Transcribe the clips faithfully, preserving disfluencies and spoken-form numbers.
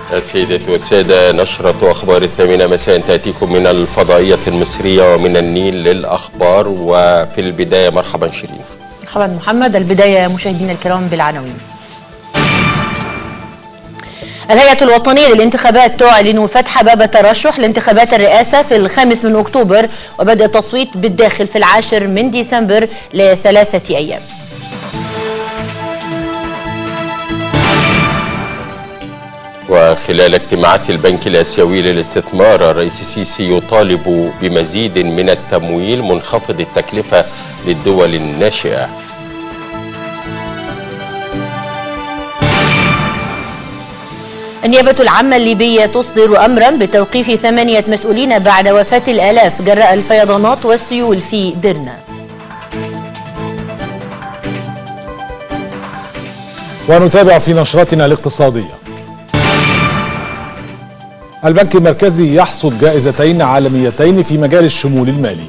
سيداتي والسادة، نشرة أخبار الثامنة مساء تأتيكم من الفضائية المصرية ومن النيل للأخبار. وفي البداية مرحبا شيرين. مرحبا محمد. البداية مشاهدينا الكرام بالعناوين. الهيئة الوطنية للانتخابات تعلن فتح باب الترشح لانتخابات الرئاسة في الخامس من أكتوبر وبدء التصويت بالداخل في العاشر من ديسمبر لثلاثة أيام. وخلال اجتماعات البنك الآسيوي للاستثمار، الرئيس السيسي يطالب بمزيد من التمويل منخفض التكلفة للدول الناشئة. النيابة العامة الليبية تصدر أمرا بتوقيف ثمانية مسؤولين بعد وفاة الآلاف جراء الفيضانات والسيول في درنا. ونتابع في نشرتنا الاقتصادية. البنك المركزي يحصد جائزتين عالميتين في مجال الشمول المالي.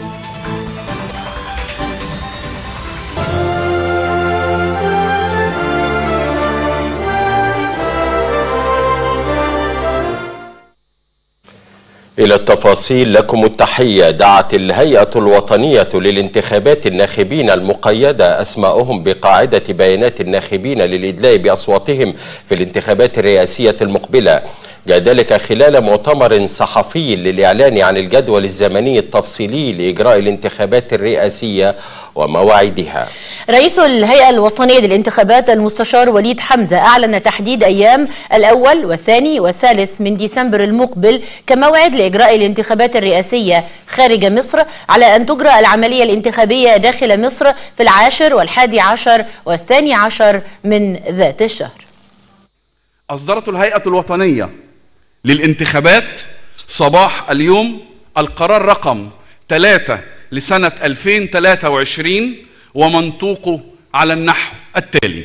إلى التفاصيل لكم التحية. دعت الهيئة الوطنية للانتخابات الناخبين المقيدة أسماءهم بقاعدة بيانات الناخبين للإدلاء بأصواتهم في الانتخابات الرئاسية المقبلة، جاء ذلك خلال مؤتمر صحفي للإعلان عن الجدول الزمني التفصيلي لإجراء الانتخابات الرئاسية ومواعيدها. رئيس الهيئة الوطنية للانتخابات المستشار وليد حمزة أعلن تحديد أيام الأول والثاني والثالث من ديسمبر المقبل كموعد لإجراء الانتخابات الرئاسية خارج مصر، على أن تجرى العملية الانتخابية داخل مصر في العاشر والحادي عشر والثاني عشر من ذات الشهر. أصدرت الهيئة الوطنية للانتخابات صباح اليوم القرار رقم ثلاثة لسنة ألفين وثلاثة وعشرين ومنطوقه على النحو التالي: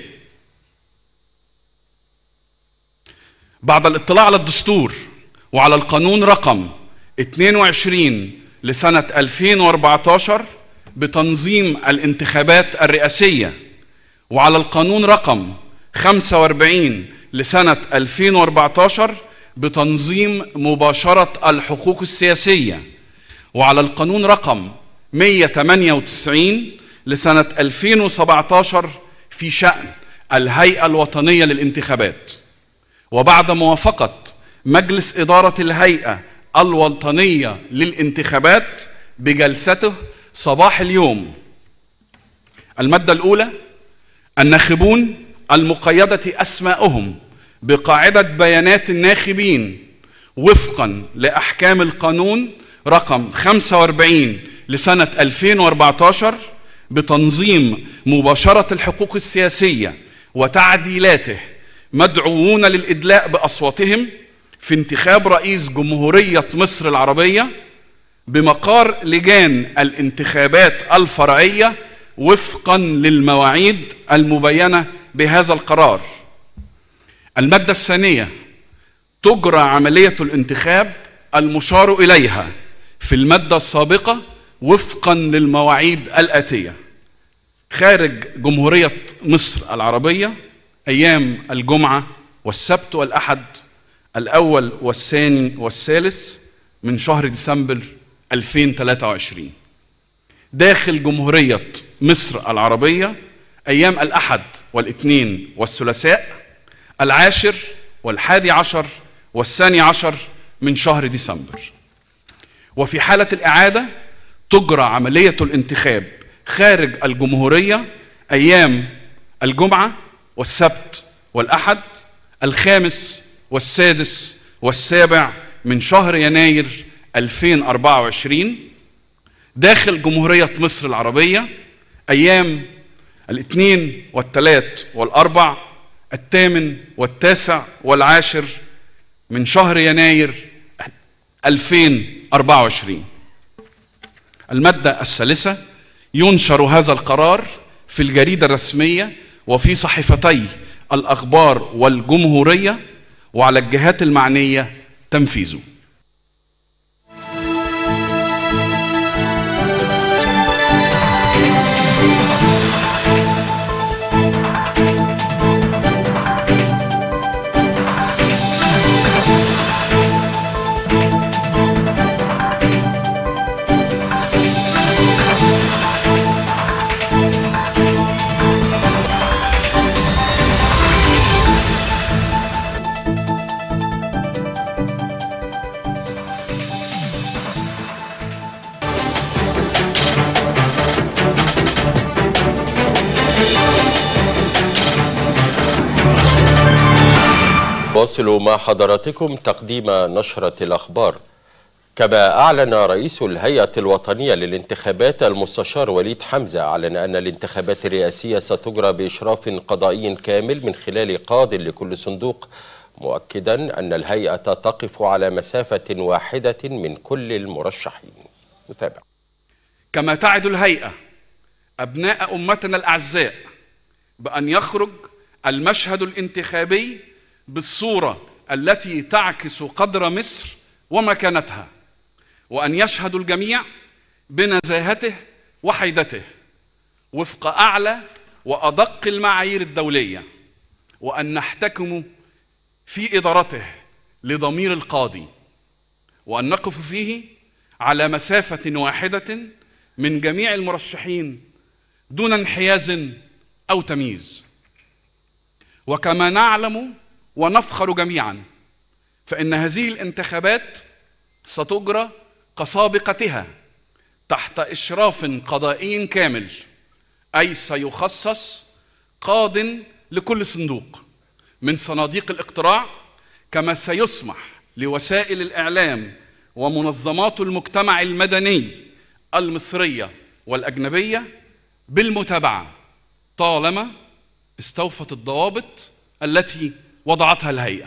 بعد الاطلاع على الدستور وعلى القانون رقم اثنين وعشرين لسنة ألفين وأربعة عشر بتنظيم الانتخابات الرئاسية، وعلى القانون رقم خمسة وأربعين لسنة ألفين وأربعة عشر بتنظيم مباشرة الحقوق السياسية، وعلى القانون رقم مئة وثمانية وتسعين لسنة ألفين وسبعة عشر في شأن الهيئة الوطنية للانتخابات، وبعد موافقة مجلس إدارة الهيئة الوطنية للانتخابات بجلسته صباح اليوم. المادة الأولى: الناخبون المقيدة أسماءهم بقاعدة بيانات الناخبين وفقا لأحكام القانون رقم خمسة وأربعين لسنة ألفين وأربعة عشر بتنظيم مباشرة الحقوق السياسية وتعديلاته، مدعوون للإدلاء بأصواتهم في انتخاب رئيس جمهورية مصر العربية بمقار لجان الانتخابات الفرعية وفقا للمواعيد المبينة بهذا القرار. المادة الثانية: تجرى عملية الانتخاب المشار إليها في المادة السابقة وفقا للمواعيد الآتية: خارج جمهورية مصر العربية أيام الجمعة والسبت والأحد الأول والثاني والثالث من شهر ديسمبر ألفين وثلاثة وعشرين. داخل جمهورية مصر العربية أيام الأحد والاثنين والثلاثاء العاشر والحادي عشر والثاني عشر من شهر ديسمبر. وفي حالة الإعادة تجرى عملية الانتخاب خارج الجمهورية أيام الجمعة والسبت والأحد الخامس والسادس والسابع من شهر يناير ألفين وأربعة وعشرين. داخل جمهورية مصر العربية أيام الاثنين والثلاث والأربع الثامن والتاسع والعاشر من شهر يناير ألفين وأربعة وعشرين. المادة الثالثة: ينشر هذا القرار في الجريدة الرسمية وفي صحيفتي الأخبار والجمهورية، وعلى الجهات المعنية تنفيذه. واصلوا مع حضراتكم تقديم نشرة الأخبار. كما أعلن رئيس الهيئة الوطنية للانتخابات المستشار وليد حمزة أعلن أن الانتخابات الرئاسية ستجرى بإشراف قضائي كامل من خلال قاض لكل صندوق، مؤكدا أن الهيئة تقف على مسافة واحدة من كل المرشحين. نتابع. كما تعد الهيئة أبناء أمتنا الأعزاء بأن يخرج المشهد الانتخابي بالصورة التي تعكس قدر مصر ومكانتها، وأن يشهد الجميع بنزاهته وحيدته وفق أعلى وأدق المعايير الدولية، وأن نحتكم في إدارته لضمير القاضي، وأن نقف فيه على مسافة واحدة من جميع المرشحين دون انحياز أو تمييز. وكما نعلم ونفخر جميعا فإن هذه الانتخابات ستجرى كسابقتها تحت إشراف قضائي كامل، أي سيخصص قاض لكل صندوق من صناديق الاقتراع، كما سيسمح لوسائل الإعلام ومنظمات المجتمع المدني المصرية والأجنبية بالمتابعة طالما استوفت الضوابط التي وضعتها الهيئة.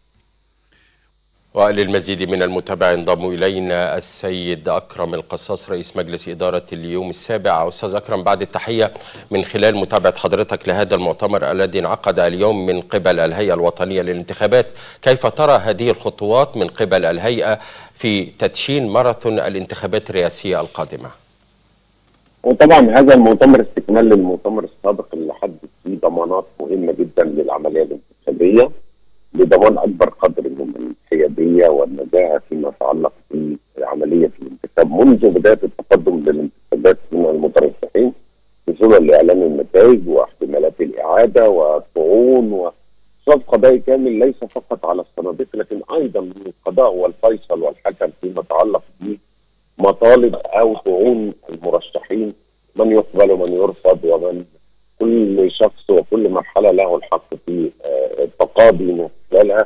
وللمزيد من المتابعة ينضم إلينا السيد أكرم القصاص رئيس مجلس إدارة اليوم السابع. أستاذ أكرم، بعد التحية، من خلال متابعة حضرتك لهذا المؤتمر الذي انعقد اليوم من قبل الهيئة الوطنية للانتخابات، كيف ترى هذه الخطوات من قبل الهيئة في تدشين ماراثون الانتخابات الرئاسية القادمة؟ وطبعا هذا المؤتمر استكمال للمؤتمر السابق اللي حدد فيه ضمانات مهمة جدا للعملية الانتخابية لضمان أكبر قدر من الحيادية والنزاهة فيما يتعلق بعملية الانتخاب منذ بداية التقدم للانتخابات من المترشحين بسبب لإعلان النتائج واحتمالات الإعادة والطعون وإشراف قضائي كامل ليس فقط على الصناديق لكن أيضا من القضاء والفيصل والحكم فيما يتعلق بمطالب أو طعون المرشحين، من يقبل ومن يرفض، ومن كل شخص وكل مرحلة له الحق في التقاضي من خلالها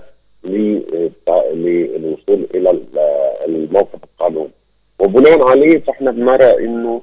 للوصول إلى الموقف القانوني. وبناء عليه فاحنا بنرى انه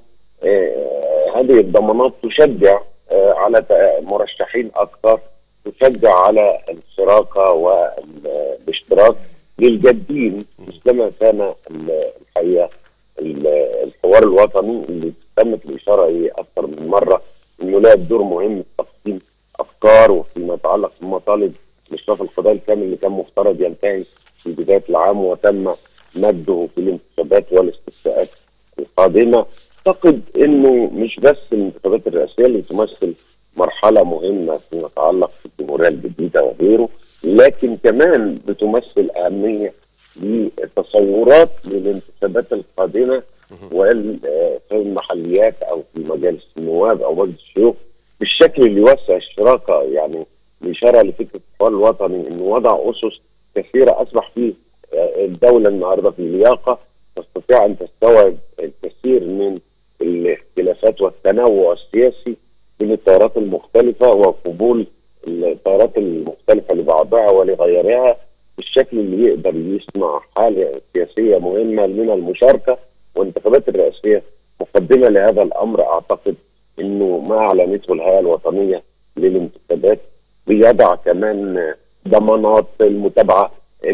هذه الضمانات تشجع على مرشحين اكثر، تشجع على الشراكه والاشتراك للجادين، مش كما كان الحقيقه الحوار الوطني اللي تمت الاشاره اليه اكثر من مره انه لعب دور مهم في تقسيم افكار وفيما يتعلق بمطالب الاشراف القضائي الكامل اللي كان مفترض ينتهي في بدايه العام وتم مده في الانتخابات والاستفتاءات القادمه. اعتقد انه مش بس الانتخابات الرئاسيه اللي تمثل مرحله مهمه فيما يتعلق بالجمهوريه الجديده وغيره، لكن كمان بتمثل اهميه لتصورات للانتخابات القادمه في المحليات او في مجالس النواب او مجلس الشيوخ بالشكل اللي يوسع الشراكه. يعني الاشاره لفكره الحوار الوطني انه وضع اسس كثيره اصبح فيه الدوله النهارده في لياقه تستطيع ان تستوعب الكثير من الاختلافات والتنوع السياسي بين التيارات المختلفه وقبول التيارات المختلفه لبعضها ولغيرها بالشكل اللي يقدر يصنع حاله سياسيه مهمه من المشاركه. والانتخابات الرئاسيه مقدمه لهذا الامر. اعتقد انه ما اعلنته الهيئه الوطنيه للانتخابات بيضع كمان ضمانات المتابعه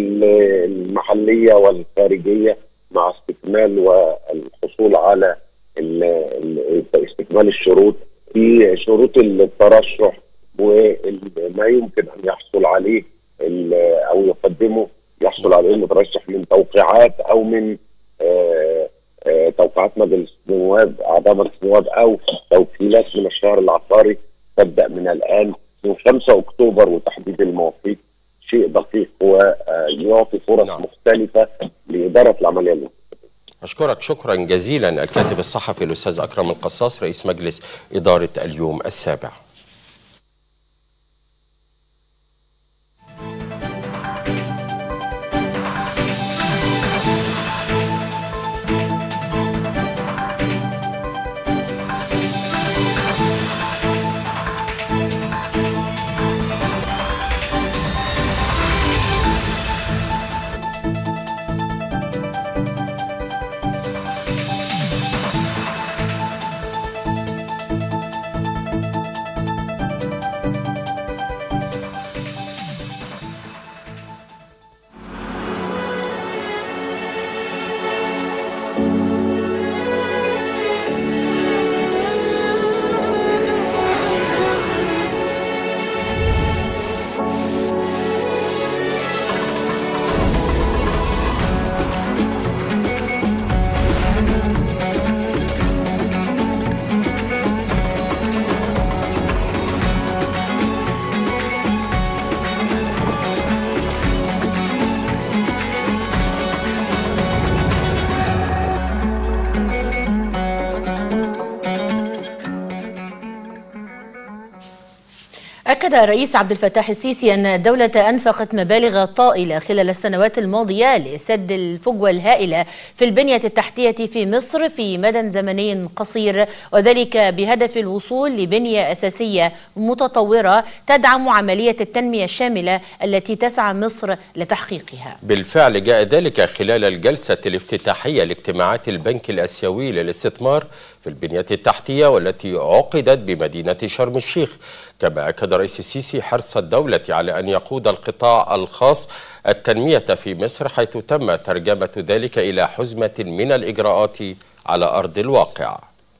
المحليه والخارجيه مع استكمال والحصول على استكمال الشروط في شروط الترشح وما يمكن ان يحصل عليه او يقدمه يحصل عليه المترشح من توقيعات او من آآ آآ توقيعات مجلس النواب اعضاء مجلس النواب او توكيلات من الشهر العقاري تبدا من الان من خمسة اكتوبر، وتحديد المواقيت شيء دقيق ويعطي فرص نعم. مختلفه لاداره العمليه الانتخابيه. أشكرك شكرا جزيلا الكاتب الصحفي الأستاذ أكرم القصاص رئيس مجلس إدارة اليوم السابع. أكد الرئيس عبد الفتاح السيسي أن الدولة أنفقت مبالغ طائلة خلال السنوات الماضية لسد الفجوة الهائلة في البنية التحتية في مصر في مدى زمني قصير، وذلك بهدف الوصول لبنية أساسية متطورة تدعم عملية التنمية الشاملة التي تسعى مصر لتحقيقها. بالفعل جاء ذلك خلال الجلسة الافتتاحية لاجتماعات البنك الآسيوي للاستثمار في البنية التحتية والتي عقدت بمدينة شرم الشيخ. كما أكد الرئيس السيسي حرص الدولة على أن يقود القطاع الخاص التنمية في مصر، حيث تم ترجمة ذلك إلى حزمة من الإجراءات على أرض الواقع.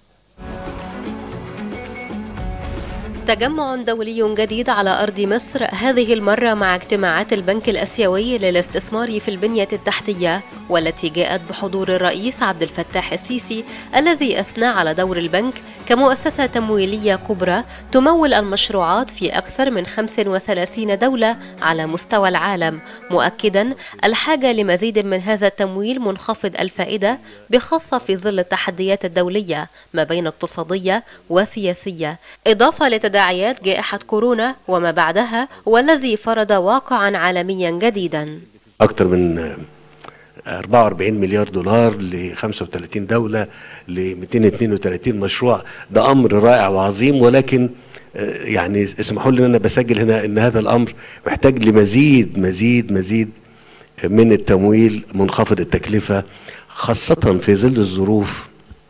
تجمع دولي جديد على أرض مصر، هذه المرة مع اجتماعات البنك الآسيوي للاستثمار في البنية التحتية، والتي جاءت بحضور الرئيس عبد الفتاح السيسي الذي أثنى على دور البنك كمؤسسة تمويلية كبرى تمول المشروعات في أكثر من خمس وثلاثين دولة على مستوى العالم، مؤكدا الحاجة لمزيد من هذا التمويل منخفض الفائدة، بخاصة في ظل التحديات الدولية ما بين اقتصادية وسياسية، إضافة لتداعيات جائحة كورونا وما بعدها، والذي فرض واقعا عالميا جديدا. أكثر من أربعة وأربعين مليار دولار ل خمسة وثلاثين دولة ل مئتين واثنين وثلاثين مشروع، ده أمر رائع وعظيم، ولكن يعني اسمحوا لي أن أنا بسجل هنا أن هذا الأمر محتاج لمزيد مزيد مزيد من التمويل منخفض التكلفة، خاصة في ظل الظروف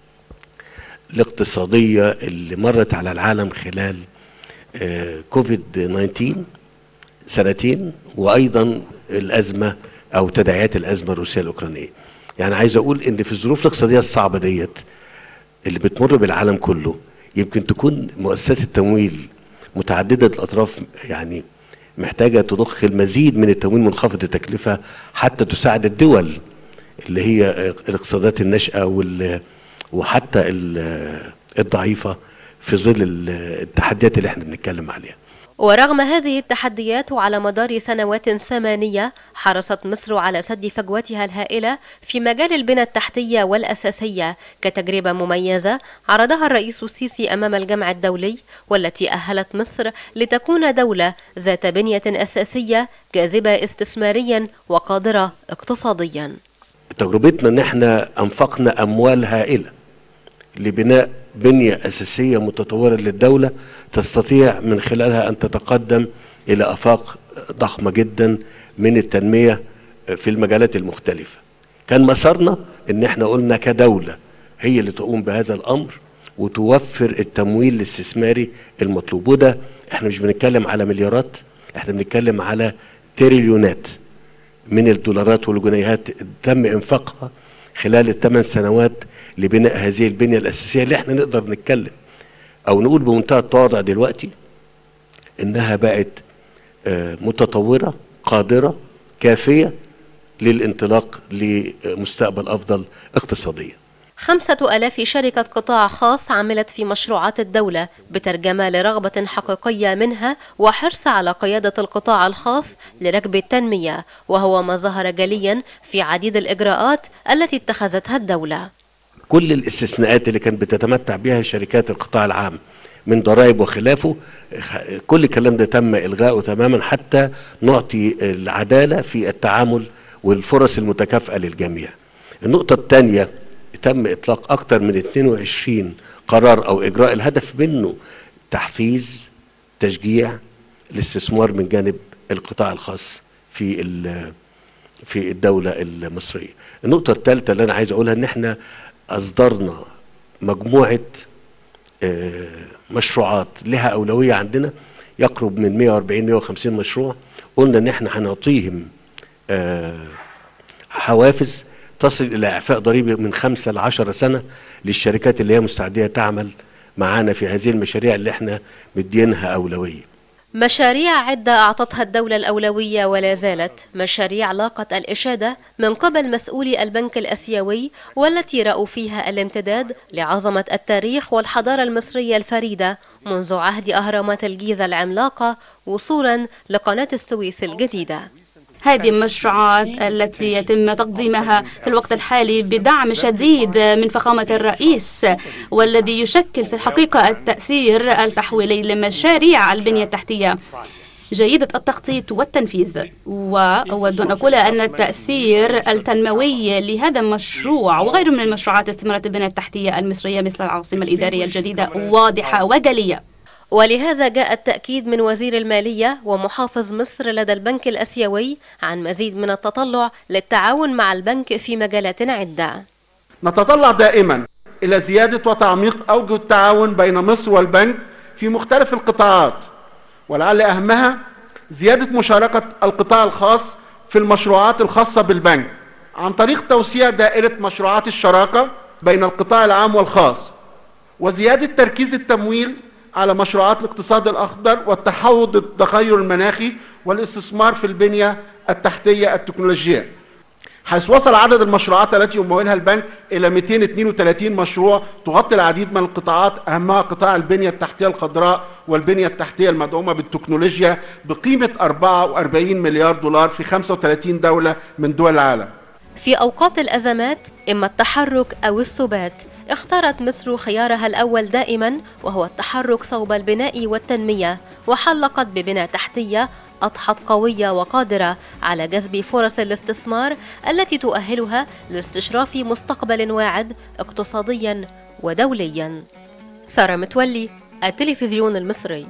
الاقتصادية اللي مرت على العالم خلال كوفيد تسعة عشر سنتين، وأيضا الأزمة أو تداعيات الأزمة الروسية الأوكرانية. يعني عايز أقول إن في الظروف الاقتصادية الصعبة ديت اللي بتمر بالعالم كله، يمكن تكون مؤسسات التمويل متعددة الأطراف يعني محتاجة تضخ المزيد من التمويل منخفض التكلفة حتى تساعد الدول اللي هي الاقتصادات الناشئة وال وحتى الضعيفة في ظل التحديات اللي احنا بنتكلم عليها. ورغم هذه التحديات وعلى مدار سنوات ثمانية، حرصت مصر على سد فجوتها الهائلة في مجال البنى التحتية والأساسية كتجربة مميزة عرضها الرئيس السيسي أمام الجمع الدولي، والتي أهلت مصر لتكون دولة ذات بنية أساسية جاذبة استثماريا وقادرة اقتصاديا. تجربتنا ان احنا انفقنا اموال هائلة لبناء بنية أساسية متطورة للدولة تستطيع من خلالها أن تتقدم إلى آفاق ضخمة جدا من التنمية في المجالات المختلفة. كان مسارنا أن احنا قلنا كدولة هي اللي تقوم بهذا الأمر وتوفر التمويل الاستثماري المطلوب، وده احنا مش بنتكلم على مليارات، احنا بنتكلم على تريليونات من الدولارات والجنيهات تم إنفاقها خلال الثمان سنوات لبناء هذه البنية الأساسية اللي احنا نقدر نتكلم أو نقول بمنتهى التواضع دلوقتي إنها بقت متطورة قادرة كافية للانطلاق لمستقبل أفضل اقتصاديا. خمسة ألاف شركة قطاع خاص عملت في مشروعات الدولة بترجمة لرغبة حقيقية منها وحرص على قيادة القطاع الخاص لركب التنمية، وهو ما ظهر جليا في عديد الإجراءات التي اتخذتها الدولة. كل الاستثناءات اللي كانت بتتمتع بها شركات القطاع العام من ضرائب وخلافه، كل الكلام ده تم إلغاؤه تماما حتى نعطي العدالة في التعامل والفرص المتكافئة للجميع. النقطة الثانية، تم إطلاق أكثر من اثنين وعشرين قرار أو إجراء الهدف منه تحفيز تشجيع الاستثمار من جانب القطاع الخاص في في الدولة المصرية. النقطة الثالثة اللي أنا عايز أقولها إن إحنا أصدرنا مجموعة مشروعات لها أولوية عندنا، يقرب من مئة وأربعين مئة وخمسين مشروع، قلنا إن إحنا هنعطيهم حوافز تصل إلى إعفاء ضريبي من خمسة لعشرة سنة للشركات اللي هي مستعدية تعمل معانا في هذه المشاريع اللي احنا مدينها أولوية. مشاريع عدة أعطتها الدولة الأولوية ولا زالت مشاريع لاقت الإشادة من قبل مسؤولي البنك الآسيوي، والتي رأوا فيها الامتداد لعظمة التاريخ والحضارة المصرية الفريدة منذ عهد أهرامات الجيزة العملاقة وصولا لقناة السويس الجديدة. هذه المشروعات التي يتم تقديمها في الوقت الحالي بدعم شديد من فخامة الرئيس، والذي يشكل في الحقيقة التأثير التحويلي لمشاريع البنية التحتية جيدة التخطيط والتنفيذ. وأود أن أقول أن التأثير التنموي لهذا المشروع وغيره من المشروعات استثمارات البنية التحتية المصرية مثل العاصمة الإدارية الجديدة واضحة وجلية. ولهذا جاء التأكيد من وزير المالية ومحافظ مصر لدى البنك الآسيوي عن مزيد من التطلع للتعاون مع البنك في مجالات عدة. نتطلع دائما إلى زيادة وتعميق أوجه التعاون بين مصر والبنك في مختلف القطاعات، ولعل أهمها زيادة مشاركة القطاع الخاص في المشروعات الخاصة بالبنك عن طريق توسيع دائرة مشروعات الشراكة بين القطاع العام والخاص، وزيادة تركيز التمويل على مشروعات الاقتصاد الأخضر والتحول التغير المناخي والاستثمار في البنية التحتية التكنولوجية، حيث وصل عدد المشروعات التي يمولها البنك إلى مئتين واثنين وثلاثين مشروع تغطي العديد من القطاعات، أهمها قطاع البنية التحتية الخضراء والبنية التحتية المدعومة بالتكنولوجيا بقيمة أربعة وأربعين مليار دولار في خمسة وثلاثين دولة من دول العالم. في أوقات الأزمات إما التحرك أو الثبات، اختارت مصر خيارها الأول دائما وهو التحرك صوب البناء والتنمية، وحلقت ببنى تحتية أضحت قوية وقادرة على جذب فرص الاستثمار التي تؤهلها لاستشراف مستقبل واعد اقتصاديا ودوليا. سارة متولي، التلفزيون المصري.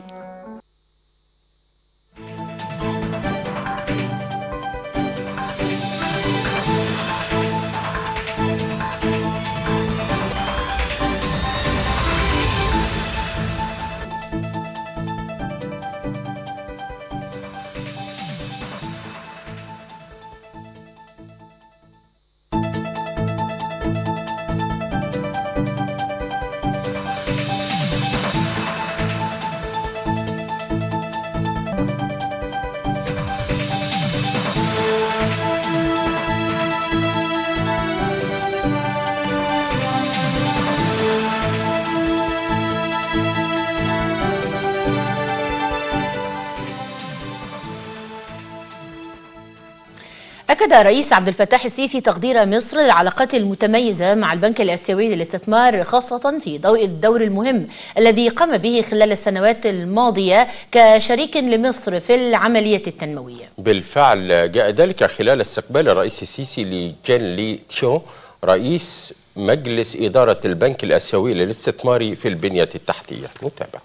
أكد الرئيس عبد الفتاح السيسي تقدير مصر للعلاقات المتميزة مع البنك الآسيوي للاستثمار، خاصة في ضوء الدور المهم الذي قام به خلال السنوات الماضية كشريك لمصر في العملية التنموية. بالفعل جاء ذلك خلال استقبال الرئيس السيسي لجين لي تشو رئيس مجلس إدارة البنك الآسيوي للاستثمار في البنية التحتية. نتابع.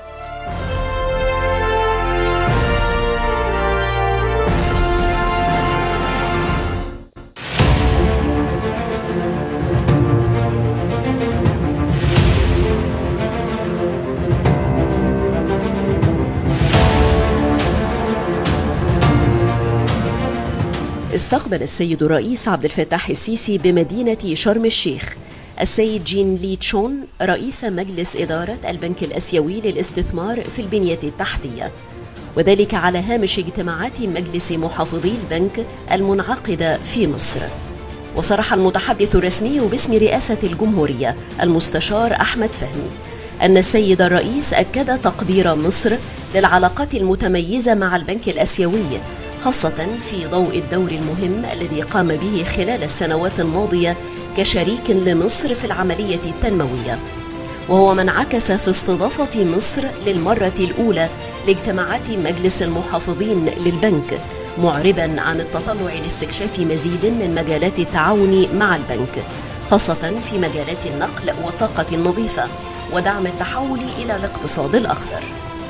استقبل السيد الرئيس عبد الفتاح السيسي بمدينة شرم الشيخ السيد جين لي تشون رئيس مجلس إدارة البنك الآسيوي للاستثمار في البنية التحتية، وذلك على هامش اجتماعات مجلس محافظي البنك المنعقدة في مصر. وصرح المتحدث الرسمي باسم رئاسة الجمهورية المستشار أحمد فهمي أن السيد الرئيس أكد تقدير مصر للعلاقات المتميزة مع البنك الآسيوي، خاصة في ضوء الدور المهم الذي قام به خلال السنوات الماضية كشريك لمصر في العملية التنموية، وهو ما انعكس في استضافة مصر للمرة الأولى لاجتماعات مجلس المحافظين للبنك، معربا عن التطلع لاستكشاف مزيد من مجالات التعاون مع البنك، خاصة في مجالات النقل والطاقة النظيفة ودعم التحول إلى الاقتصاد الأخضر.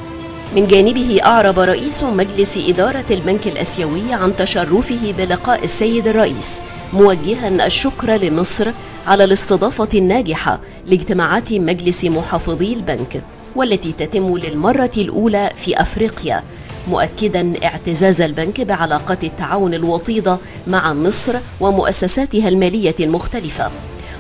من جانبه أعرب رئيس مجلس إدارة البنك الآسيوي عن تشرفه بلقاء السيد الرئيس، موجها الشكر لمصر على الاستضافة الناجحة لاجتماعات مجلس محافظي البنك والتي تتم للمرة الأولى في أفريقيا، مؤكدا اعتزاز البنك بعلاقات التعاون الوطيدة مع مصر ومؤسساتها المالية المختلفة،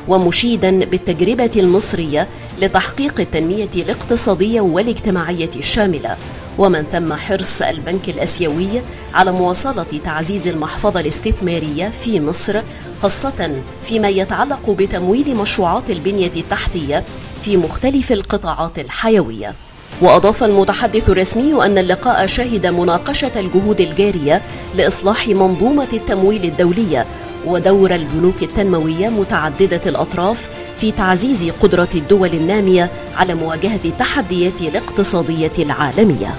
ومشيدا بالتجربة المصرية لتحقيق التنمية الاقتصادية والاجتماعية الشاملة، ومن ثم حرص البنك الآسيوي على مواصلة تعزيز المحفظة الاستثمارية في مصر، خاصة فيما يتعلق بتمويل مشروعات البنية التحتية في مختلف القطاعات الحيوية. وأضاف المتحدث الرسمي أن اللقاء شهد مناقشة الجهود الجارية لإصلاح منظومة التمويل الدولية ودور البنوك التنموية متعددة الأطراف في تعزيز قدرة الدول النامية على مواجهة التحديات الاقتصادية العالمية.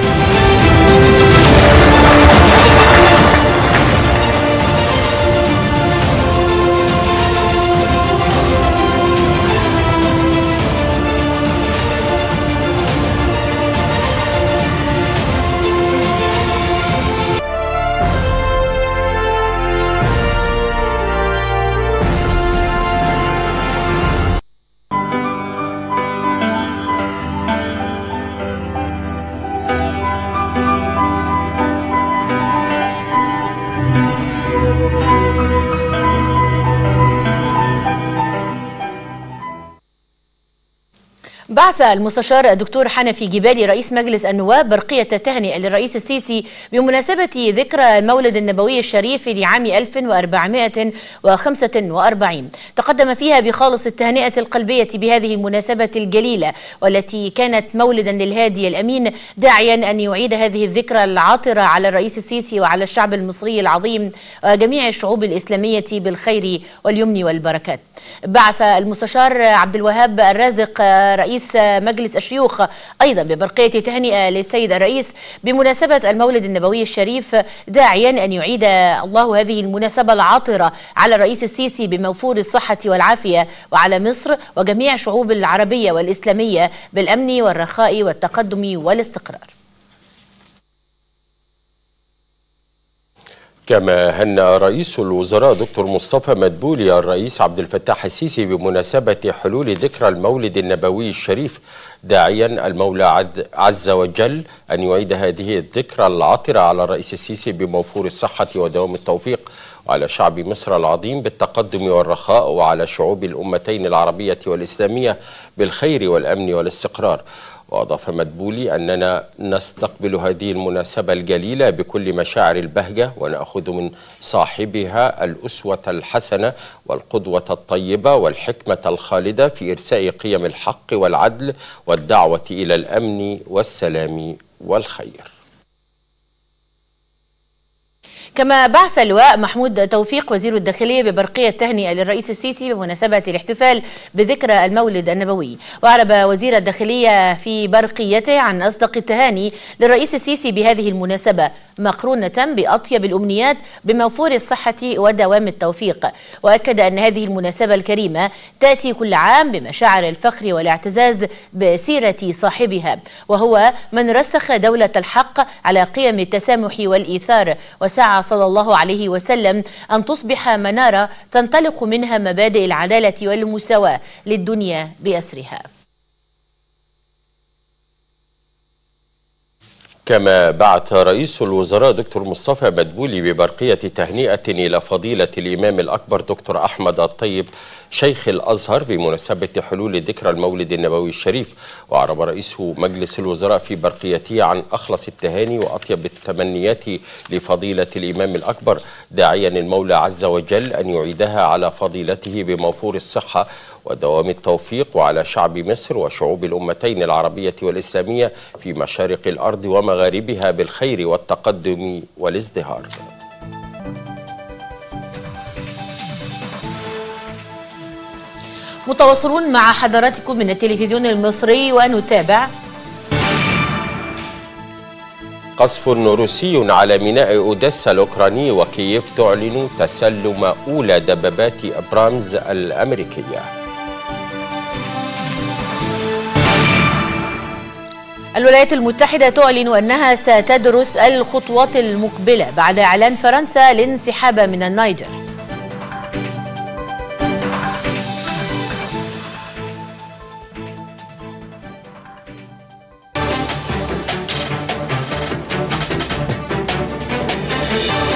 بعث المستشار الدكتور حنفي جبالي رئيس مجلس النواب برقية تهنئة للرئيس السيسي بمناسبة ذكرى المولد النبوي الشريف لعام ألف وأربعمائة وخمسة وأربعين. تقدم فيها بخالص التهنئة القلبية بهذه المناسبة الجليلة والتي كانت مولدا للهادي الأمين، داعيا أن يعيد هذه الذكرى العاطرة على الرئيس السيسي وعلى الشعب المصري العظيم وجميع الشعوب الإسلامية بالخير واليمن والبركات. بعث المستشار عبد الوهاب الرازق رئيس مجلس الشيوخ أيضا ببرقية تهنئة للسيد الرئيس بمناسبة المولد النبوي الشريف، داعيا أن يعيد الله هذه المناسبة العاطرة على الرئيس السيسي بموفور الصحة والعافية وعلى مصر وجميع الشعوب العربية والإسلامية بالأمن والرخاء والتقدم والاستقرار. كما هنأ رئيس الوزراء دكتور مصطفى مدبولي الرئيس عبد الفتاح السيسي بمناسبة حلول ذكرى المولد النبوي الشريف، داعيا المولى عز وجل أن يعيد هذه الذكرى العاطرة على الرئيس السيسي بموفور الصحة ودوام التوفيق، وعلى شعب مصر العظيم بالتقدم والرخاء، وعلى شعوب الأمتين العربية والإسلامية بالخير والأمن والاستقرار. وأضاف مدبولي أننا نستقبل هذه المناسبة الجليلة بكل مشاعر البهجة، ونأخذ من صاحبها الأسوة الحسنة والقدوة الطيبة والحكمة الخالدة في إرساء قيم الحق والعدل والدعوة إلى الأمن والسلام والخير. كما بعث اللواء محمود توفيق وزير الداخلية ببرقية تهنئة للرئيس السيسي بمناسبة الاحتفال بذكرى المولد النبوي. وأعرب وزير الداخلية في برقيته عن أصدق التهاني للرئيس السيسي بهذه المناسبة، مقرونة بأطيب الأمنيات بموفور الصحة ودوام التوفيق. وأكد أن هذه المناسبة الكريمة تأتي كل عام بمشاعر الفخر والاعتزاز بسيرة صاحبها، وهو من رسخ دولة الحق على قيم التسامح والإيثار، وسعى صلى الله عليه وسلم أن تصبح منارة تنطلق منها مبادئ العدالة والمساواة للدنيا بأسرها. كما بعث رئيس الوزراء دكتور مصطفى مدبولي ببرقية تهنئة إلى فضيلة الإمام الأكبر دكتور أحمد الطيب شيخ الأزهر بمناسبة حلول ذكرى المولد النبوي الشريف. وأعرب رئيس مجلس الوزراء في برقيته عن أخلص التهاني وأطيب التمنيات لفضيلة الإمام الأكبر، داعيا المولى عز وجل أن يعيدها على فضيلته بموفور الصحة ودوام التوفيق، وعلى شعب مصر وشعوب الأمتين العربية والإسلامية في مشارق الأرض ومغاربها بالخير والتقدم والازدهار. متواصلون مع حضراتكم من التلفزيون المصري ونتابع. قصف روسي على ميناء أوديسا الأوكراني، وكييف تعلن تسلم أولى دبابات أبرامز الأمريكية. الولايات المتحدة تعلن أنها ستدرس الخطوات المقبلة بعد إعلان فرنسا الانسحاب من النيجر.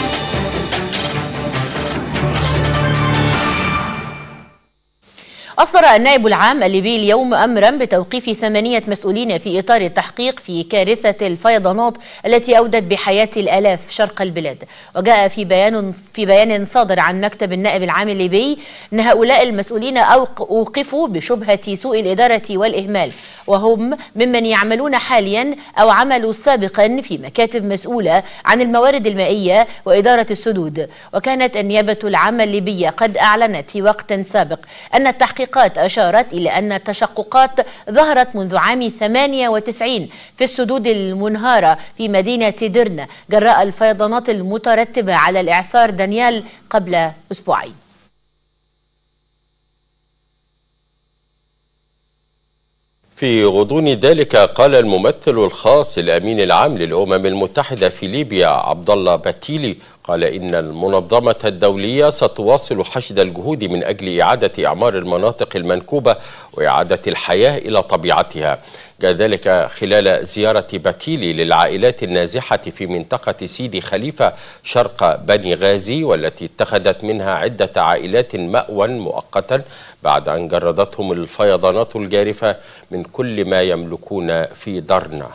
أصدر أصدر النائب العام الليبي اليوم أمرا بتوقيف ثمانية مسؤولين في إطار التحقيق في كارثة الفيضانات التي أودت بحياة الآلاف شرق البلاد. وجاء في بيان في بيان صادر عن مكتب النائب العام الليبي أن هؤلاء المسؤولين أوقفوا بشبهة سوء الإدارة والإهمال، وهم ممن يعملون حاليا أو عملوا سابقا في مكاتب مسؤولة عن الموارد المائية وإدارة السدود. وكانت النيابة العامة الليبية قد أعلنت في وقت سابق أن التحقيقات أشارت إلى أن التشققات ظهرت منذ عام ثمانية وتسعين في السدود المنهارة في مدينة درنا جراء الفيضانات المترتبة على الإعصار دانيال قبل أسبوعين. في غضون ذلك قال الممثل الخاص الأمين العام للأمم المتحدة في ليبيا عبد الله باتيلي قال إن المنظمة الدولية ستواصل حشد الجهود من أجل إعادة إعمار المناطق المنكوبة وإعادة الحياة إلى طبيعتها. جاء ذلك خلال زيارة باتيلي للعائلات النازحة في منطقة سيدي خليفة شرق بني غازي، والتي اتخذت منها عدة عائلات مأوى مؤقتا بعد أن جردتهم الفيضانات الجارفة من كل ما يملكون في درنا.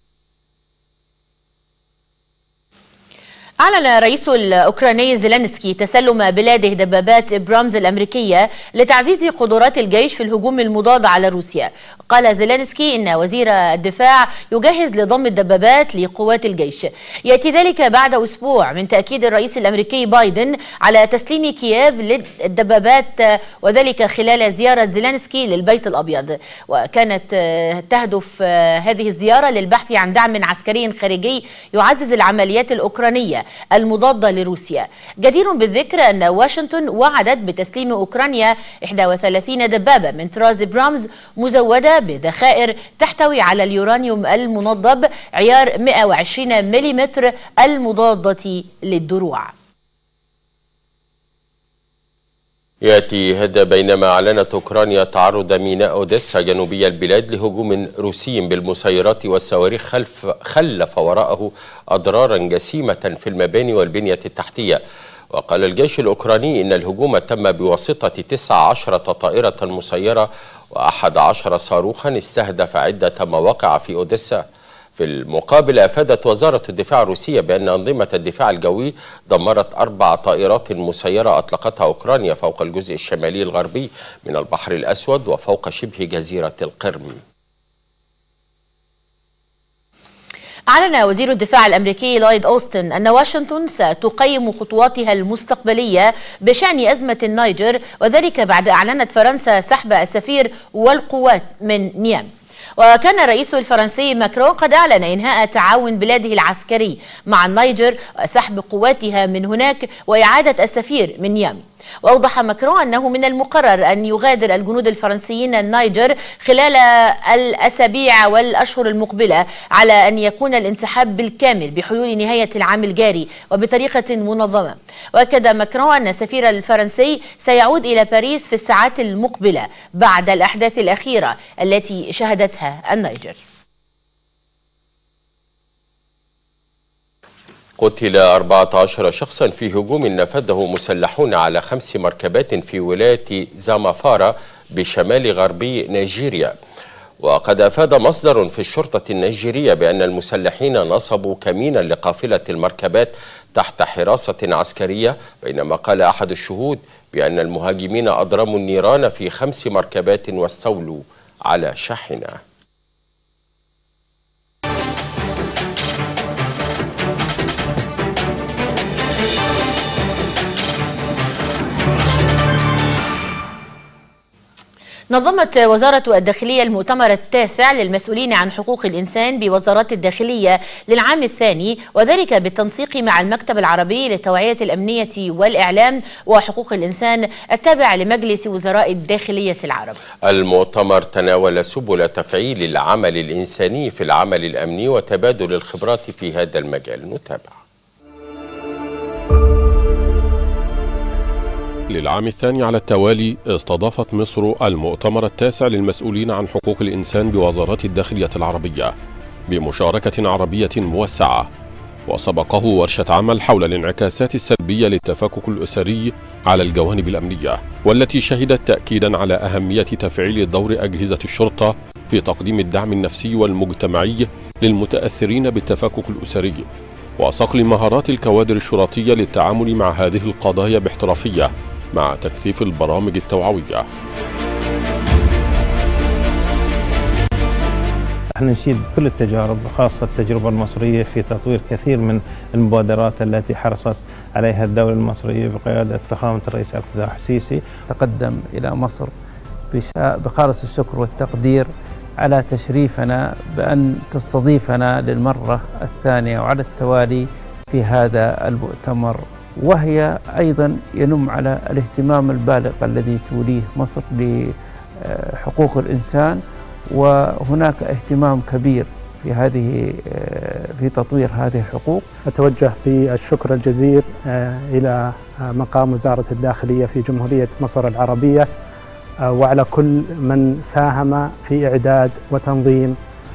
أعلن رئيس الأوكراني زيلينسكي تسلم بلاده دبابات إبرامز الأمريكية لتعزيز قدرات الجيش في الهجوم المضاد على روسيا. قال زيلينسكي إن وزير الدفاع يجهز لضم الدبابات لقوات الجيش. يأتي ذلك بعد أسبوع من تأكيد الرئيس الأمريكي بايدن على تسليم كييف للدبابات، وذلك خلال زيارة زيلينسكي للبيت الأبيض. وكانت تهدف هذه الزيارة للبحث عن دعم عسكري خارجي يعزز العمليات الأوكرانية المضادة لروسيا. جدير بالذكر أن واشنطن وعدت بتسليم أوكرانيا إحدى وثلاثين دبابة من طراز برامز مزودة بذخائر تحتوي على اليورانيوم المنضب عيار مئة وعشرين ملم المضادة للدروع. يأتي هذا بينما أعلنت أوكرانيا تعرض ميناء أوديسا جنوبي البلاد لهجوم روسي بالمسيرات والصواريخ خلف خلف وراءه أضرارا جسيمة في المباني والبنية التحتية. وقال الجيش الأوكراني إن الهجوم تم بواسطة تسعة عشر طائرة مسيرة وأحد عشر صاروخا استهدف عدة مواقع في أوديسا. في المقابل أفادت وزارة الدفاع الروسية بأن أنظمة الدفاع الجوي دمرت أربع طائرات مسيرة أطلقتها أوكرانيا فوق الجزء الشمالي الغربي من البحر الأسود وفوق شبه جزيرة القرم. أعلن وزير الدفاع الأمريكي لويد أوستن أن واشنطن ستقيم خطواتها المستقبلية بشأن أزمة النيجر، وذلك بعد أعلنت فرنسا سحب السفير والقوات من نيامي. وكان الرئيس الفرنسي ماكرون قد أعلن إنهاء تعاون بلاده العسكري مع النيجر وسحب قواتها من هناك وإعادة السفير من نيامي. وأوضح ماكرون أنه من المقرر أن يغادر الجنود الفرنسيين النيجر خلال الأسابيع والأشهر المقبلة على أن يكون الانسحاب بالكامل بحلول نهاية العام الجاري وبطريقة منظمة. وأكد ماكرون أن السفير الفرنسي سيعود إلى باريس في الساعات المقبلة بعد الأحداث الأخيرة التي شهدتها النيجر. قتل أربعة عشر شخصا في هجوم نفذه مسلحون على خمس مركبات في ولاية زامافارا بشمال غربي نيجيريا. وقد أفاد مصدر في الشرطة النيجيرية بأن المسلحين نصبوا كمينا لقافلة المركبات تحت حراسة عسكرية، بينما قال أحد الشهود بأن المهاجمين أضرموا النيران في خمس مركبات واستولوا على شاحنة. نظمت وزارة الداخلية المؤتمر التاسع للمسؤولين عن حقوق الإنسان بوزارات الداخلية للعام الثاني، وذلك بالتنسيق مع المكتب العربي للتوعية الأمنية والإعلام وحقوق الإنسان التابع لمجلس وزراء الداخلية العرب. المؤتمر تناول سبل تفعيل العمل الإنساني في العمل الأمني وتبادل الخبرات في هذا المجال. نتابع. للعام الثاني على التوالي استضافت مصر المؤتمر التاسع للمسؤولين عن حقوق الإنسان بوزارات الداخلية العربية بمشاركة عربية موسعة، وسبقه ورشة عمل حول الانعكاسات السلبية للتفكك الأسري على الجوانب الأمنية، والتي شهدت تأكيدا على أهمية تفعيل دور أجهزة الشرطة في تقديم الدعم النفسي والمجتمعي للمتأثرين بالتفكك الأسري، وصقل مهارات الكوادر الشرطية للتعامل مع هذه القضايا باحترافية مع تكثيف البرامج التوعوية. نحن نشيد بكل التجارب، خاصة التجربة المصرية في تطوير كثير من المبادرات التي حرصت عليها الدولة المصرية بقيادة فخامة الرئيس عبد الفتاح السيسي. تقدم إلى مصر بخالص الشكر والتقدير على تشريفنا بأن تستضيفنا للمرة الثانية وعلى التوالي في هذا المؤتمر، وهي أيضا ينم على الاهتمام البالغ الذي توليه مصر بحقوق الإنسان، وهناك اهتمام كبير في هذه في تطوير هذه الحقوق. أتوجه بالشكر الجزيل إلى مقام وزارة الداخلية في جمهورية مصر العربية وعلى كل من ساهم في إعداد وتنظيم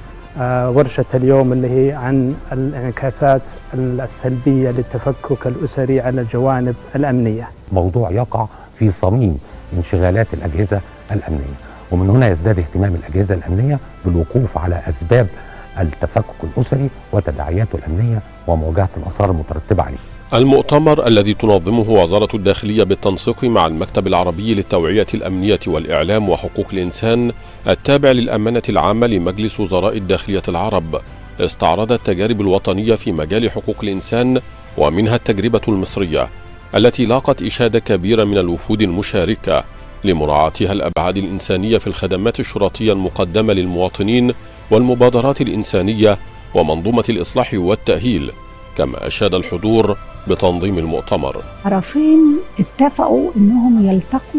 ورشة اليوم اللي هي عن الانعكاسات السلبية للتفكك الأسري على الجوانب الأمنية. موضوع يقع في صميم انشغالات الأجهزة الأمنية، ومن هنا يزداد اهتمام الأجهزة الأمنية بالوقوف على أسباب التفكك الأسري وتداعياته الأمنية ومواجهة الآثار المترتبة عليه. المؤتمر الذي تنظمه وزارة الداخلية بالتنسيق مع المكتب العربي للتوعية الأمنية والإعلام وحقوق الإنسان التابع للأمانة العامة لمجلس وزراء الداخلية العرب، استعرض التجارب الوطنية في مجال حقوق الإنسان، ومنها التجربة المصرية التي لاقت إشادة كبيرة من الوفود المشاركة لمراعاتها الأبعاد الإنسانية في الخدمات الشرطية المقدمة للمواطنين والمبادرات الإنسانية ومنظومة الإصلاح والتأهيل. كما أشاد الحضور بتنظيم المؤتمر. طرفين اتفقوا أنهم يلتقوا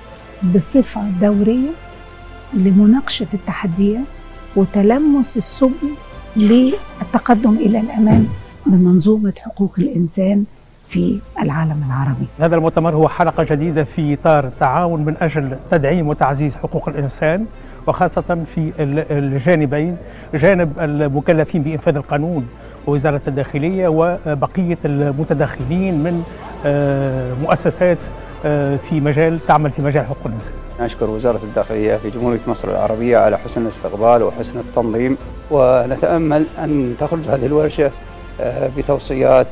بصفة دورية لمناقشة التحديات وتلمس السبل للتقدم إلى الأمام بمنظومة حقوق الإنسان في العالم العربي. هذا المؤتمر هو حلقة جديدة في إطار التعاون من أجل تدعيم وتعزيز حقوق الإنسان، وخاصة في الجانبين، جانب المكلفين بإنفاذ القانون ووزارة الداخلية وبقية المتدخلين من مؤسسات في مجال تعمل في مجال حقوق الإنسان. نشكر وزارة الداخلية في جمهورية مصر العربية على حسن الاستقبال وحسن التنظيم، ونتأمل أن تخرج هذه الورشة بتوصيات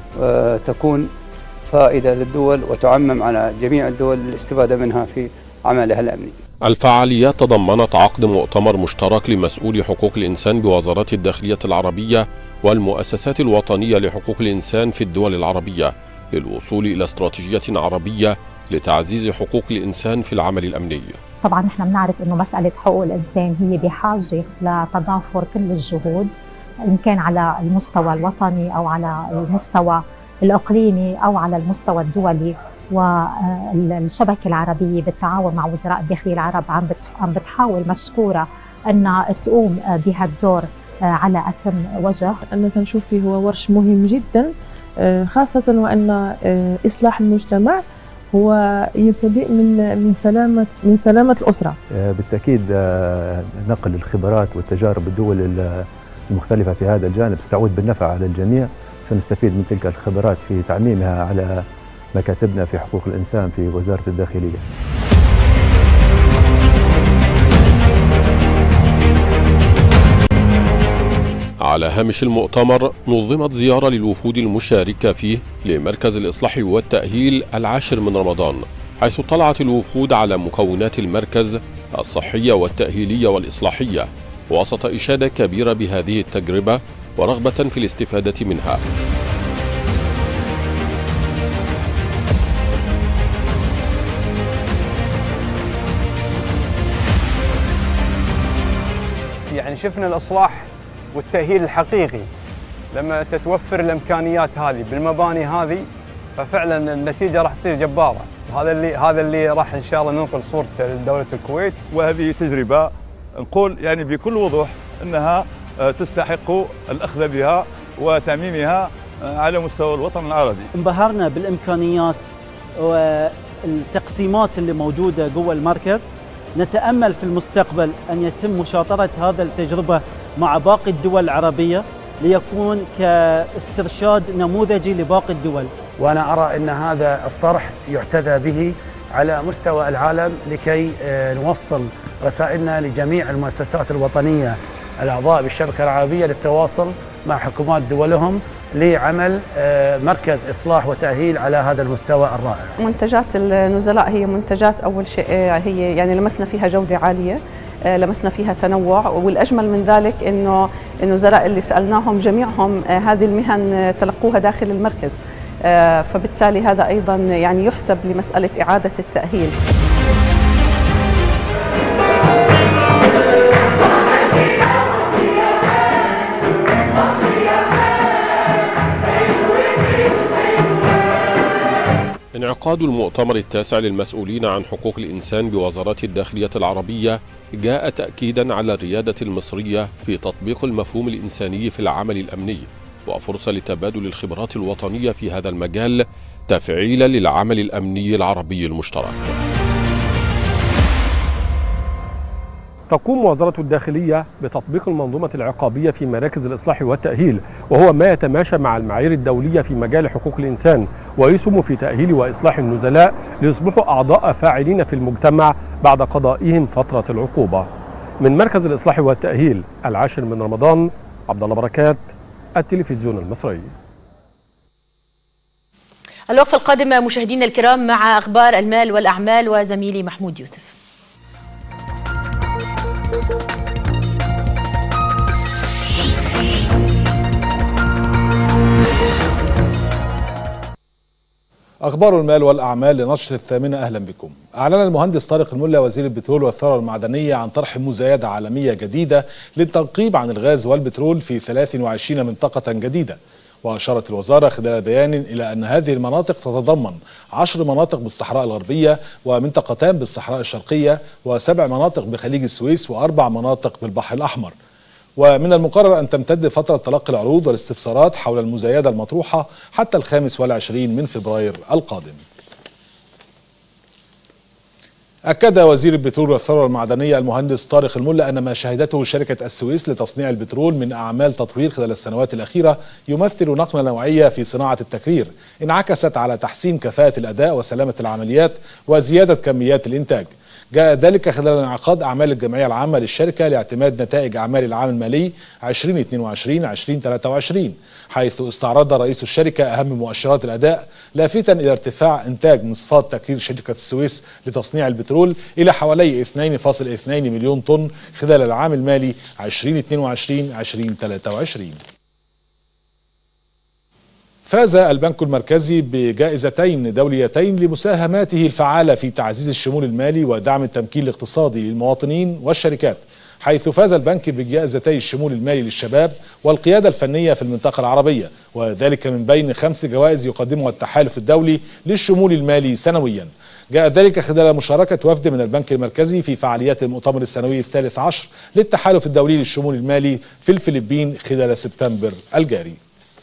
تكون فائدة للدول وتعمم على جميع الدول للاستفادة منها في عملها الأمني. الفعاليات تضمنت عقد مؤتمر مشترك لمسؤولي حقوق الإنسان بوزارات الداخلية العربية والمؤسسات الوطنية لحقوق الإنسان في الدول العربية للوصول إلى استراتيجية عربية لتعزيز حقوق الإنسان في العمل الأمني. طبعا نحن بنعرف أنه مسألة حقوق الإنسان هي بحاجة لتضافر كل الجهود، إن كان على المستوى الوطني أو على المستوى الإقليمي أو على المستوى الدولي. والشبكة العربية بالتعاون مع وزراء الداخلية العرب عم بتحاول مشكورة أن تقوم بهالدور على أتم وجه. أن نشوف فيه هو ورش مهم جدا، خاصة وأن إصلاح المجتمع هو يبتدئ من من سلامة من سلامة الأسرة. بالتأكيد نقل الخبرات والتجارب الدول المختلفة في هذا الجانب ستعود بالنفع على الجميع، سنستفيد من تلك الخبرات في تعميمها على مكاتبنا في حقوق الإنسان في وزارة الداخلية. على هامش المؤتمر نظمت زيارة للوفود المشاركة فيه لمركز الإصلاح والتأهيل العاشر من رمضان، حيث طلعت الوفود على مكونات المركز الصحية والتأهيلية والإصلاحية، وسط إشادة كبيرة بهذه التجربة ورغبة في الاستفادة منها. يعني شفنا الإصلاح والتأهيل الحقيقي لما تتوفر الإمكانيات هذه بالمباني هذه، ففعلا النتيجة راح تصير جبارة، وهذا اللي هذا اللي راح إن شاء الله ننقل صورته لدولة الكويت. وهذه تجربة نقول يعني بكل وضوح أنها تستحق الأخذ بها وتعميمها على مستوى الوطن العربي. انبهرنا بالإمكانيات والتقسيمات اللي موجودة جوا المركز، نتأمل في المستقبل أن يتم مشاطرة هذا التجربة مع باقي الدول العربية ليكون كاسترشاد نموذجي لباقي الدول. وأنا أرى أن هذا الصرح يعتدى به على مستوى العالم لكي نوصل رسائلنا لجميع المؤسسات الوطنية الأعضاء بالشبكة العربية للتواصل مع حكومات دولهم لعمل مركز إصلاح وتأهيل على هذا المستوى الرائع. منتجات النزلاء هي منتجات أول شيء هي يعني لمسنا فيها جودة عالية، لمسنا فيها تنوع، والأجمل من ذلك إنه النزلاء اللي سألناهم جميعهم هذه المهن تلقوها داخل المركز، فبالتالي هذا أيضا يعني يحسب لمسألة إعادة التأهيل. انعقاد المؤتمر التاسع للمسؤولين عن حقوق الإنسان بوزارات الداخلية العربية جاء تأكيدا على الريادة المصرية في تطبيق المفهوم الإنساني في العمل الأمني، وفرصة لتبادل الخبرات الوطنية في هذا المجال تفعيلا للعمل الأمني العربي المشترك. تقوم وزارة الداخلية بتطبيق المنظومة العقابية في مراكز الإصلاح والتأهيل، وهو ما يتماشى مع المعايير الدولية في مجال حقوق الإنسان، ويسهم في تأهيل وإصلاح النزلاء ليصبحوا أعضاء فاعلين في المجتمع بعد قضائهم فترة العقوبة. من مركز الإصلاح والتأهيل العاشر من رمضان، عبد الله بركات، التلفزيون المصري. الوقفة القادمة مشاهدينا الكرام مع أخبار المال والأعمال وزميلي محمود يوسف. أخبار المال والأعمال لنشر الثامنة، أهلا بكم. أعلن المهندس طارق الملا وزير البترول والثروة المعدنية عن طرح مزايدة عالمية جديدة للتنقيب عن الغاز والبترول في ثلاث وعشرين منطقة جديدة. وأشارت الوزارة خلال بيان إلى أن هذه المناطق تتضمن عشر مناطق بالصحراء الغربية ومنطقتان بالصحراء الشرقية وسبع مناطق بخليج السويس وأربع مناطق بالبحر الأحمر. ومن المقرر أن تمتد فترة تلقي العروض والاستفسارات حول المزايدة المطروحة حتى الخامس والعشرين من فبراير القادم. أكد وزير البترول والثروة المعدنية المهندس طارق الملا أن ما شهدته شركة السويس لتصنيع البترول من أعمال تطوير خلال السنوات الأخيرة يمثل نقلة نوعية في صناعة التكرير انعكست على تحسين كفاءة الأداء وسلامة العمليات وزيادة كميات الإنتاج. جاء ذلك خلال انعقاد أعمال الجمعية العامة للشركة لاعتماد نتائج أعمال العام المالي ألفين واثنين وعشرين ألفين وثلاثة وعشرين، حيث استعرض رئيس الشركة أهم مؤشرات الأداء لافتا إلى ارتفاع إنتاج مصفات تكرير شركة السويس لتصنيع البترول إلى حوالي اثنين فاصل اثنين مليون طن خلال العام المالي ألفين واثنين وعشرين ألفين وثلاثة وعشرين. فاز البنك المركزي بجائزتين دوليتين لمساهماته الفعالة في تعزيز الشمول المالي ودعم التمكين الاقتصادي للمواطنين والشركات، حيث فاز البنك بجائزتي الشمول المالي للشباب والقيادة الفنية في المنطقة العربية، وذلك من بين خمس جوائز يقدمها التحالف الدولي للشمول المالي سنويا. جاء ذلك خلال مشاركة وفد من البنك المركزي في فعاليات المؤتمر السنوي الثالث عشر للتحالف الدولي للشمول المالي في الفلبين خلال سبتمبر الجاري.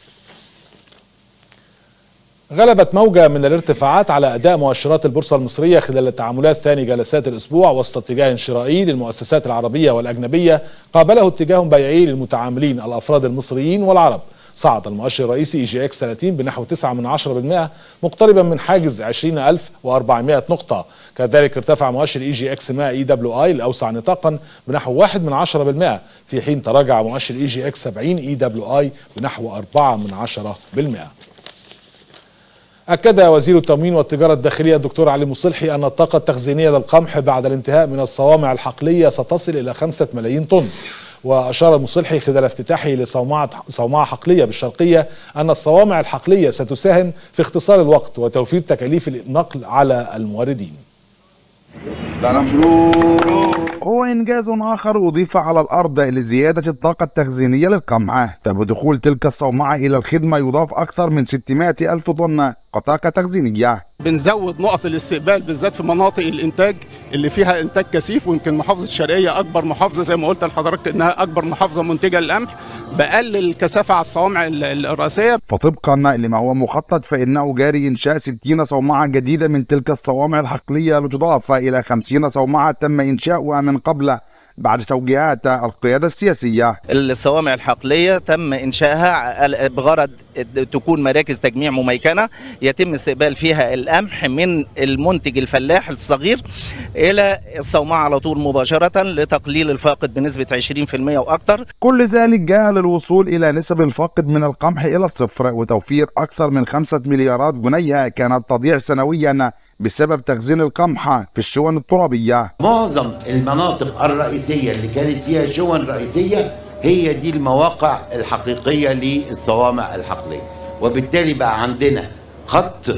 غلبت موجة من الارتفاعات على أداء مؤشرات البورصة المصرية خلال تعاملات ثاني جلسات الأسبوع وسط اتجاه شرائي للمؤسسات العربية والأجنبية قابله اتجاه بيعي للمتعاملين الأفراد المصريين والعرب. صعد المؤشر الرئيسي إي جي إكس ثلاثين بنحو تسعة من عشرة بالمئة مقتربا من حاجز عشرين ألف وأربعمئة نقطة. كذلك ارتفع مؤشر إي جي إكس مئة إي دبليو آي الأوسع نطاقا بنحو واحد من عشرة بالمئة، في حين تراجع مؤشر إي جي إكس سبعين إي دبليو آي بنحو أربعة من عشرة بالمئة. أكد وزير التموين والتجارة الداخلية الدكتور علي مصلحي أن الطاقة التخزينية للقمح بعد الانتهاء من الصوامع الحقلية ستصل إلى خمسة ملايين طن. وأشار مصلحي خلال افتتاحه لصومعة صومعة حقلية بالشرقية أن الصوامع الحقلية ستساهم في اختصار الوقت وتوفير تكاليف النقل على الموردين. هو إنجاز آخر أضيف على الأرض لزيادة الطاقة التخزينية للقمح، فبدخول تلك الصومعة إلى الخدمة يضاف أكثر من ستمائة ألف طن طاقة تخزينية. بنزود نقط الاستقبال بالذات في مناطق الإنتاج اللي فيها إنتاج كثيف، ويمكن محافظة الشرقية أكبر محافظة زي ما قلت لحضرتك إنها أكبر محافظة منتجة للقمح، بقلل الكثافة على الصوامع الرئيسية. فطبقا لما هو مخطط فإنه جاري إنشاء ستين صومعة جديدة من تلك الصوامع الحقلية لتضاف إلى خمسين صومعة تم إنشاؤها من قبل بعد توجيهات القيادة السياسية. الصوامع الحقلية تم إنشائها بغرض تكون مراكز تجميع مميكنة يتم استقبال فيها القمح من المنتج الفلاح الصغير إلى الصومعة على طول مباشرة لتقليل الفاقد بنسبة عشرين بالمئة وأكثر. كل ذلك جاء للوصول إلى نسب الفاقد من القمح إلى الصفر وتوفير أكثر من خمسة مليارات جنيه كانت تضيع سنويا بسبب تخزين القمح في الشون الترابية. معظم المناطق الرئيسية اللي كانت فيها شون رئيسية هي دي المواقع الحقيقية للصوامع الحقلية، وبالتالي بقى عندنا خط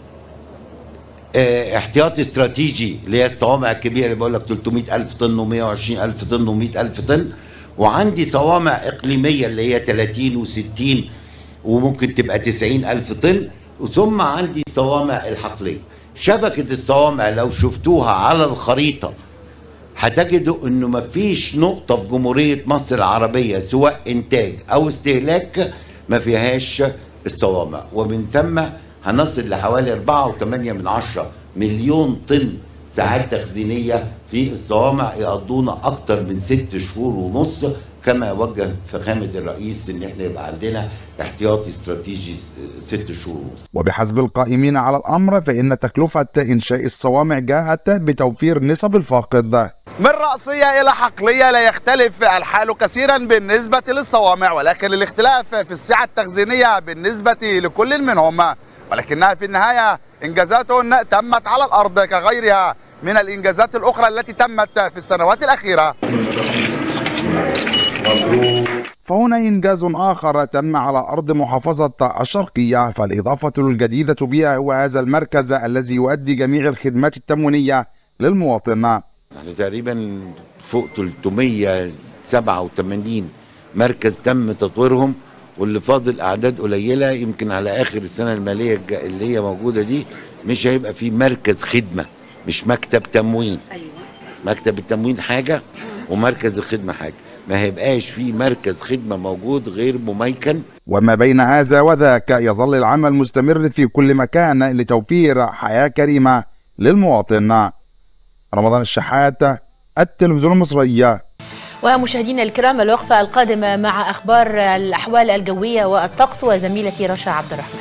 اه احتياطي استراتيجي اللي هي الصوامع الكبيرة اللي بقول لك ثلاثمئة ألف طن ومئة وعشرين ألف طن ومئة ألف طن، وعندي صوامع إقليمية اللي هي ثلاثين وستين وممكن تبقى تسعين ألف طن، ثم عندي صوامع الحقلية. شبكة الصوامع لو شفتوها على الخريطة هتجدوا انه مفيش نقطة في جمهورية مصر العربية سواء انتاج او استهلاك ما فيهاش الصوامع، ومن ثم هنصل لحوالي أربعة وثمانية من عشرة مليون طن ساعات تخزينية في الصوامع يقضونا اكتر من ست شهور ونص، كما وجه فخامة الرئيس ان احنا يبقى عندنا احتياطي استراتيجي ست شهور. وبحسب القائمين على الامر فان تكلفة انشاء الصوامع جاءت بتوفير نسب الفاقد. من رأسية إلى حقلية لا يختلف الحال كثيرا بالنسبة للصوامع، ولكن الاختلاف في السعة التخزينية بالنسبة لكل منهم، ولكنها في النهاية إنجازات تمت على الأرض كغيرها من الإنجازات الأخرى التي تمت في السنوات الأخيرة. فهنا إنجاز آخر تم على أرض محافظة الشرقية، فالإضافة الجديدة بها هو هذا المركز الذي يؤدي جميع الخدمات التموينية للمواطن. يعني تقريبا فوق ثلاثمئة وسبعة وثمانين مركز تم تطويرهم، واللي فاضل أعداد قليلة، يمكن على آخر السنة المالية اللي هي موجودة دي مش هيبقى في مركز خدمة، مش مكتب تموين. أيوة. مكتب التموين حاجة ومركز الخدمة حاجة، ما هيبقاش في مركز خدمة موجود غير مميكن. وما بين هذا وذاك يظل العمل مستمر في كل مكان لتوفير حياة كريمة للمواطن. رمضان الشحات، التلفزيون المصري. ومشاهدينا الكرام، الوقفة القادمة مع أخبار الأحوال الجوية والطقس وزميلتي رشا عبد الرحمن.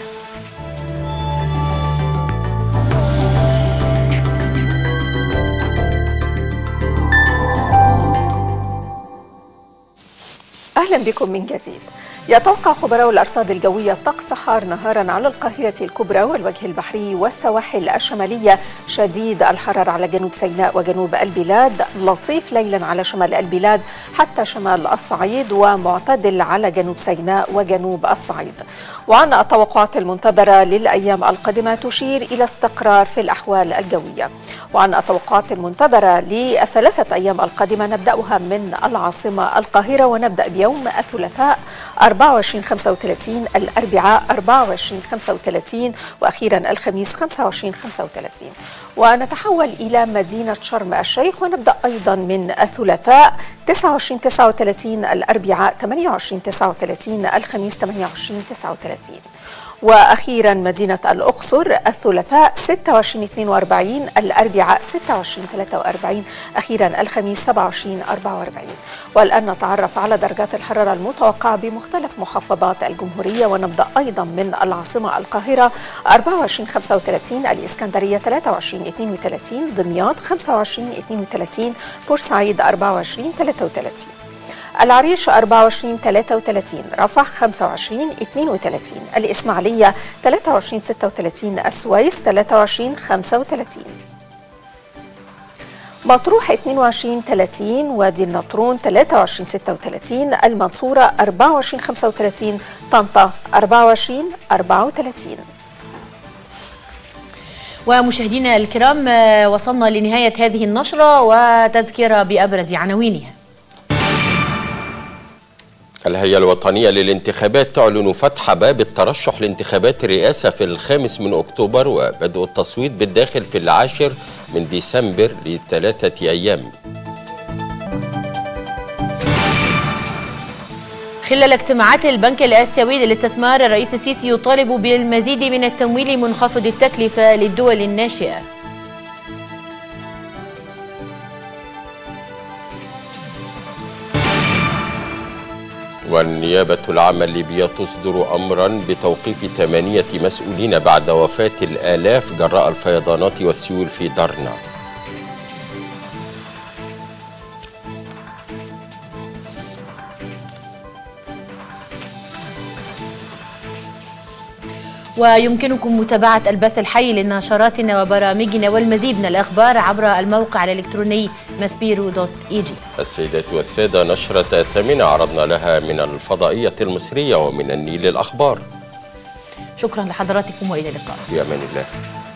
أهلا بكم من جديد. يتوقع خبراء الأرصاد الجوية طقس حار نهارا على القاهرة الكبرى والوجه البحري والسواحل الشمالية، شديد الحرارة على جنوب سيناء وجنوب البلاد، لطيف ليلا على شمال البلاد حتى شمال الصعيد، ومعتدل على جنوب سيناء وجنوب الصعيد. وعن التوقعات المنتظرة للأيام القادمة تشير إلى استقرار في الأحوال الجوية. وعن التوقعات المنتظرة للثلاثة أيام القادمة نبدأها من العاصمة القاهرة، ونبدأ بيوم الثلاثاء أربعة وعشرين خمسة وثلاثين، الأربعاء أربعة وعشرين خمسة وثلاثين، وأخيرا الخميس خمسة وعشرين خمسة وثلاثين. ونتحول إلى مدينة شرم الشيخ، ونبدأ أيضا من الثلاثاء تسعة وعشرين تسعة وثلاثين، الأربعاء ثمانية وعشرين تسعة وثلاثين، الخميس ثمانية وعشرين تسعة وثلاثين. وأخيرا مدينة الأقصر الثلاثاء ستة وعشرين اثنين وأربعين، الأربعاء ستة وعشرين ثلاثة وأربعين، أخيرا الخميس سبعة وعشرين أربعة وأربعين. والآن نتعرف على درجات الحرارة المتوقعة بمختلف محافظات الجمهورية، ونبدأ أيضا من العاصمة القاهرة أربعة وعشرين خمسة وثلاثين، الإسكندرية ثلاثة وعشرين اثنين وثلاثين، دمياط خمسة وعشرين اثنين وثلاثين، بورسعيد أربعة وعشرين ثلاثة وثلاثين، العريش أربعة وعشرين ثلاثة وثلاثين، رفح خمسة وعشرين اثنين وثلاثين، الإسماعيلية ثلاثة وعشرين ستة وثلاثين، السويس ثلاثة وعشرين خمسة وثلاثين، مطروح اثنين وعشرين ثلاثين، وادي النطرون ثلاثة وعشرين ستة وثلاثين، المنصورة أربعة وعشرين خمسة وثلاثين، طنطا أربعة وعشرين أربعة وثلاثين. ومشاهدينا الكرام، وصلنا لنهاية هذه النشرة وتذكرة بأبرز عناوينها. الهيئة الوطنية للانتخابات تعلن فتح باب الترشح لانتخابات الرئاسة في الخامس من أكتوبر، وبدء التصويت بالداخل في العاشر من ديسمبر لثلاثة أيام. خلال اجتماعات البنك الآسيوي للاستثمار، الرئيس السيسي يطالب بالمزيد من التمويل منخفض التكلفة للدول الناشئة. والنيابة العامة الليبية تصدر أمرا بتوقيف ثمانية مسؤولين بعد وفاة الآلاف جراء الفيضانات والسيول في درنا. ويمكنكم متابعة البث الحي لنشراتنا وبرامجنا والمزيد من الأخبار عبر الموقع الإلكتروني ماسبيرو دوت إي جي. السيدات والسادة، نشرة الثامنة عرضنا لها من الفضائية المصرية ومن النيل الأخبار. شكرا لحضراتكم وإلى اللقاء. في أمان الله.